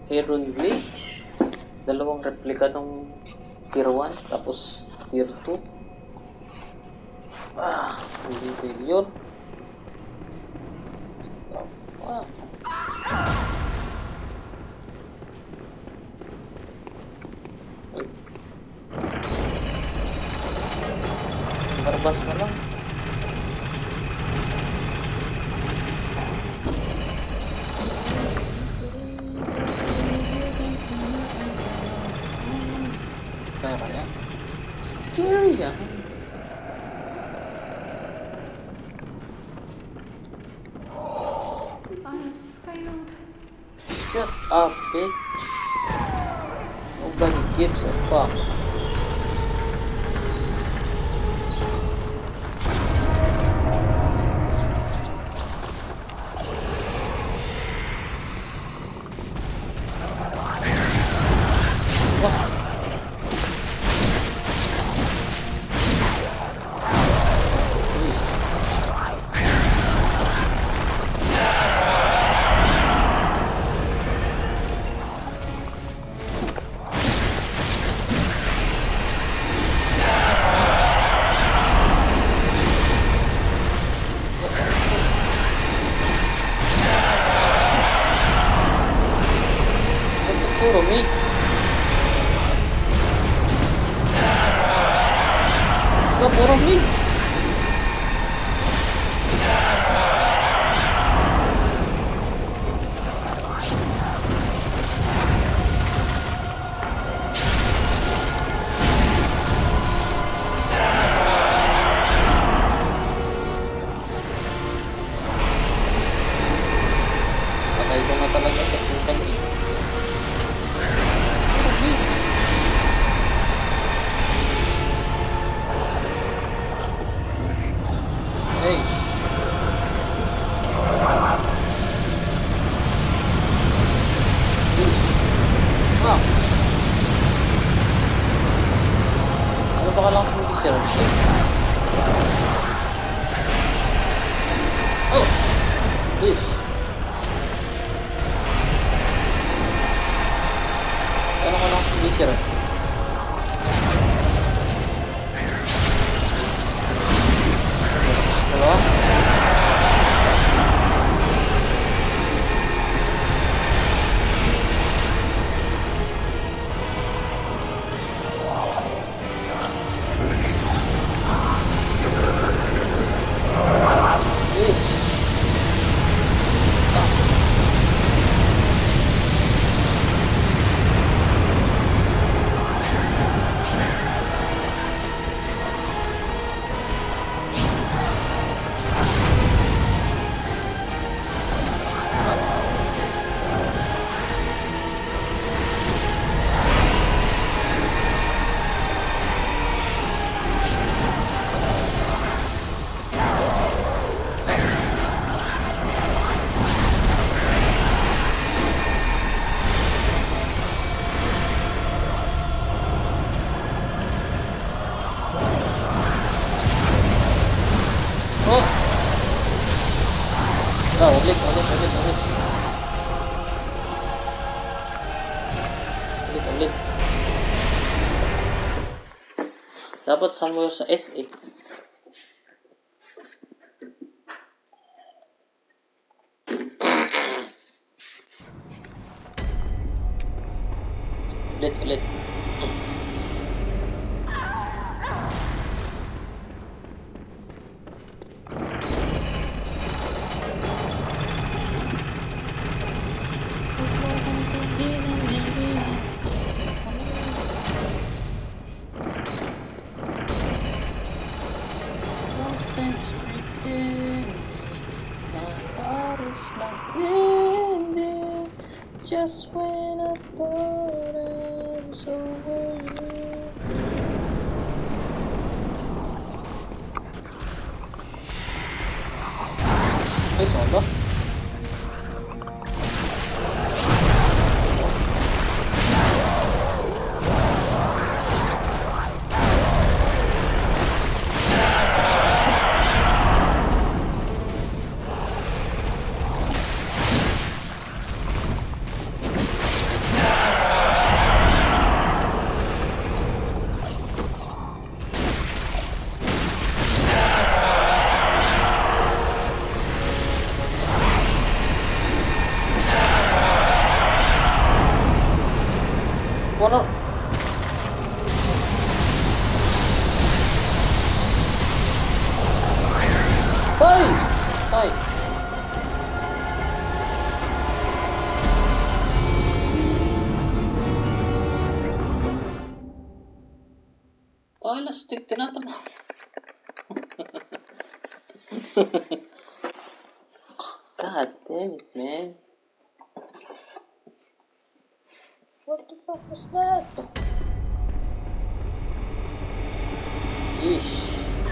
Heron Glitch. Dalawang replika ng tier 1 tapos tier 2. Hindi failure. The fuck? Barbas na lang. Kaya carry yan. Shut up, bitch. Nobody gives a fuck. Puro meat. Puro meat. Patay ko na talaga technically. Ano ba ka lang hindi siya? Oh! This! Ano ka lang hindi siya? Diba? Ulit. Dapat somewhere sa SA. Ulit. Sense pretending my heart is like mending just when I thought I was over you. Ay, solo? Wala. Tay! Tay! Oh, lastik. Tinatama. God damn it, man. What the fuck was that? Yeesh.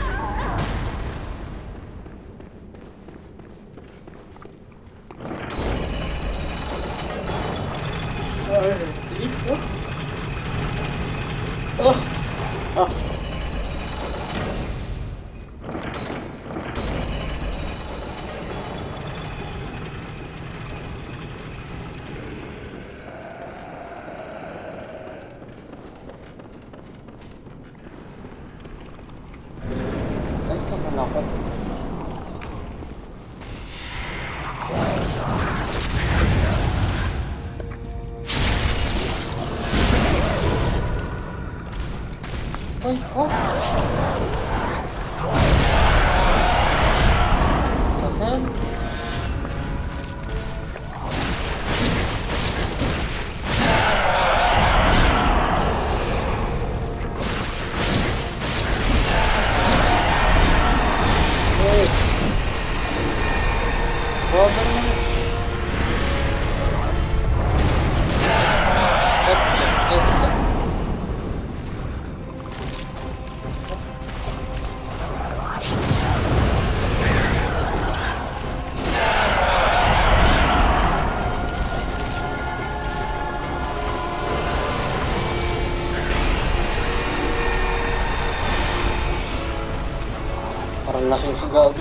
Oh. Oh. Ay, naman ako. Ay, oh. The hell? Yes. Baba naman. What the is? Parang lasing si Gabi.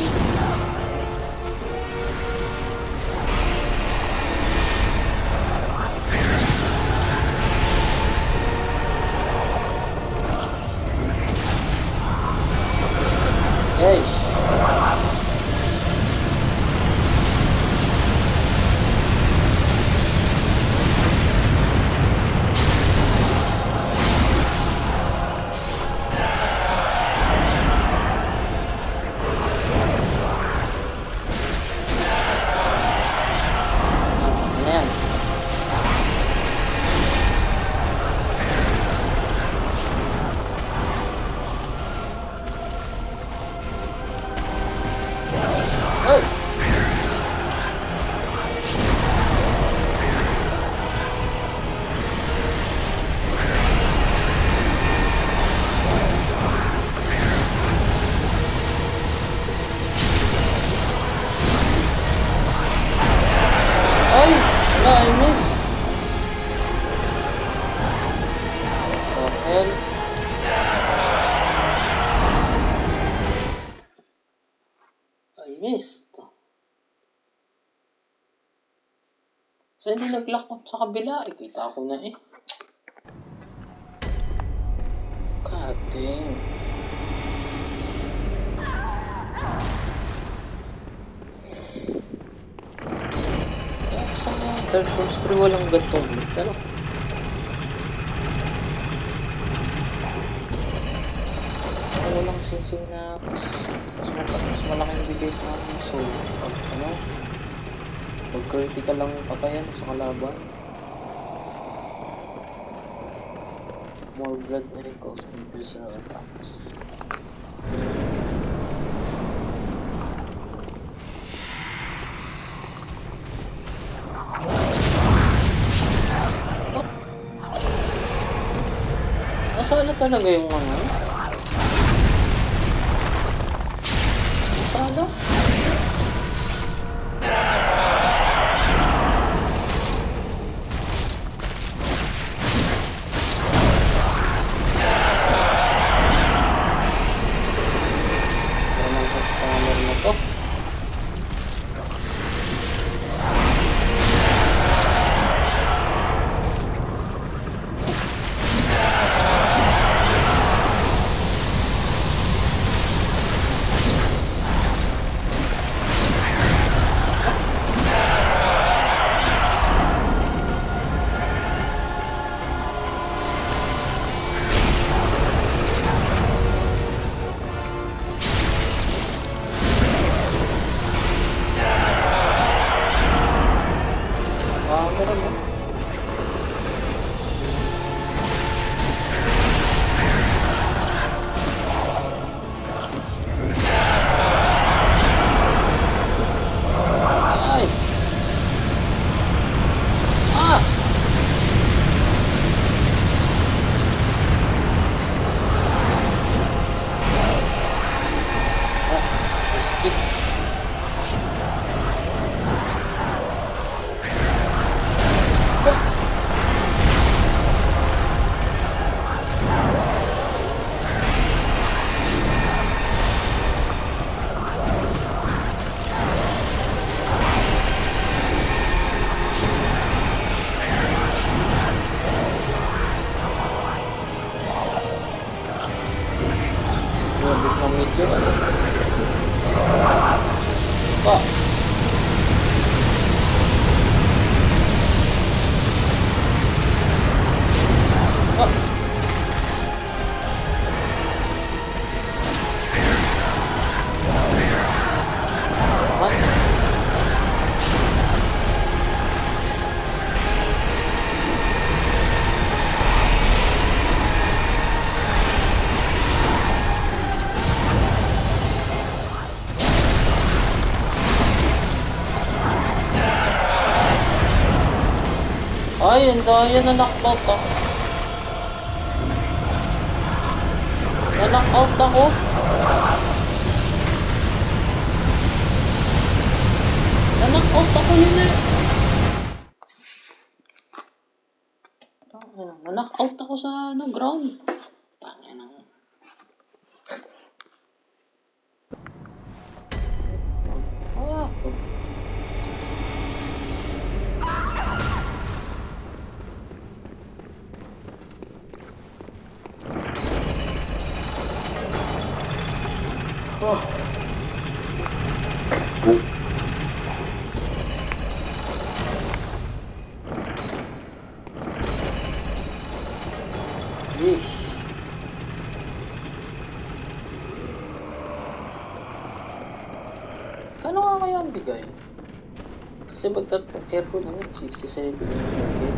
Yes. Ayan. Ay! Ay! Wala, I miss. What the hell? I missed. So, hindi nag-lock up sa kabila. Kita ko na eh. God damn. Sa Dark Souls 3 walang gantong glitch. Ano? Walang singsing na mas malaking bilis na soul. Pag ano? Pag critical lang yung patayan sa kalaban. More blood may cause visceral attacks. Nasala talaga yung ano? Nasala? Pero no. Ay! Ah! Medyo ano pa ay, ang daya na knock-out ako. Na-knock-out ako. Na-knock-out ako yun eh. Na-knock-out ako sa ground. Tangina na. Ah, oh. Yeesh. Kano nga kaya ang bigay? Kasi aircon naman, 67 yung okay.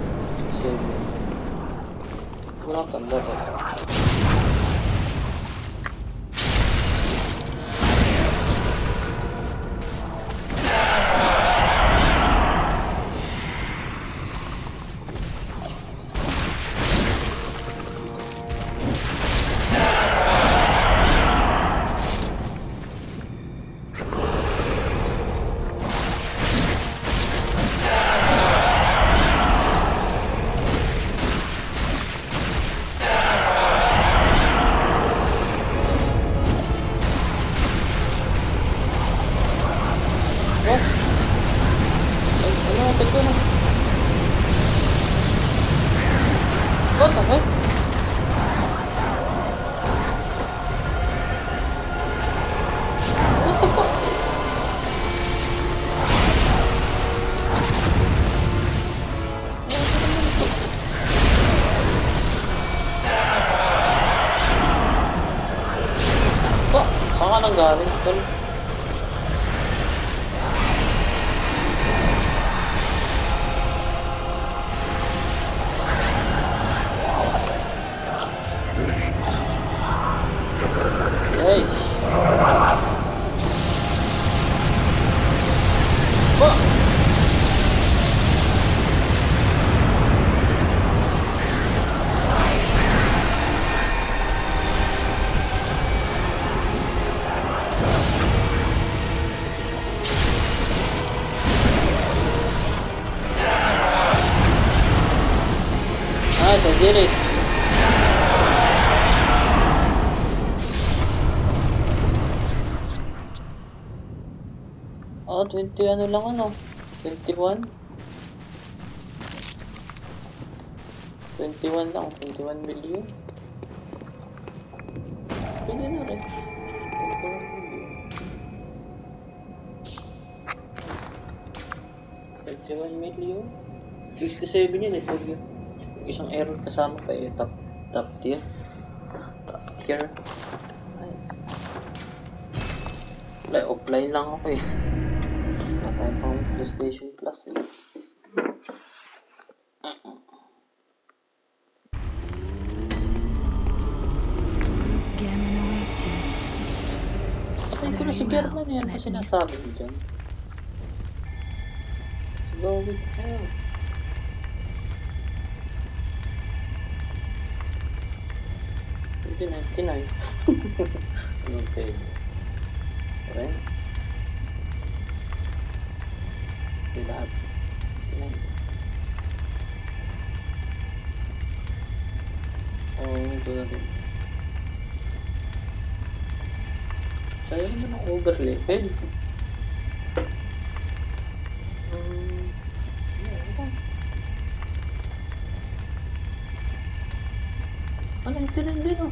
67. Wala kang tanda to. What the heck? What the fuck? Oh, saan ka nang galing? Hey. Oh. Nice, I did it. Oh, 20 ano lang ano? 21? 21 lang, 21 million. Pwede na rin. 21 million. 67 yun eh, pag yun. Isang error kasama pa eh, top tier. Top tier. Nice. Offline lang ako eh. Pang PlayStation Plus eh. Ano si Very well, German yan pa let me... sinasabi mo dyan? Let's go with hell. $99. Anong pwede? Strength. Di lahat. $99. Ito na din. Sa'yo naman ang overlevel. Ano yung tinindi no?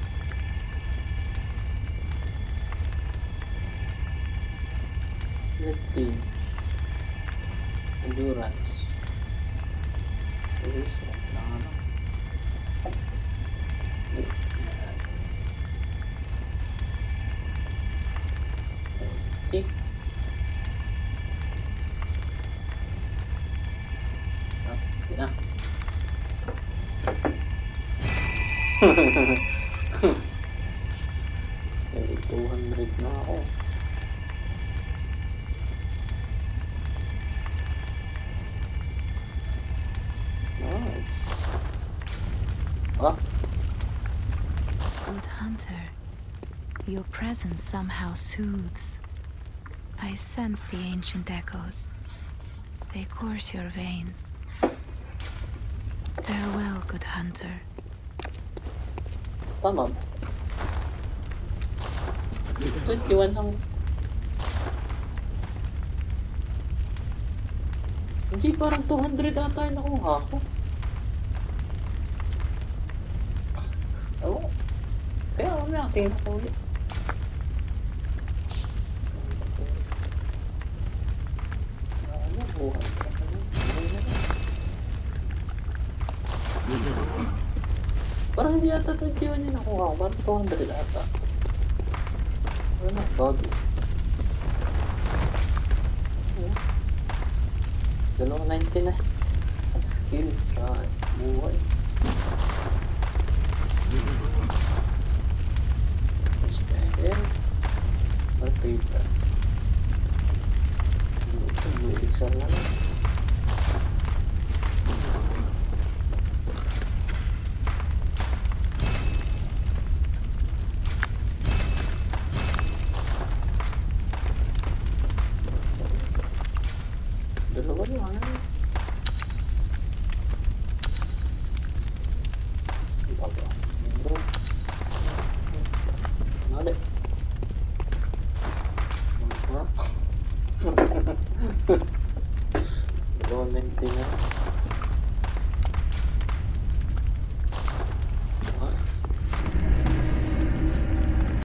Let's endurance. Resistance lang ano. Okay. Hindi na. May 200 na ako. Nice. Good hunter, your presence somehow soothes. I sense the ancient echoes. They course your veins. Farewell, good hunter. Tama. 21 lang. Hindi, parang 200 ata yung nakuha ko. Oo. Kaya mamaya tingin ako ulit. Ano, buhay ka pa na. Parang hindi ata 21 yung nakuha ko. Parang 200 ata. Ano, bago. Dalawang 99. Skill. Buhay. Spender. Paper. Blue elixir lang. Dalawa lang. Dalawa 99.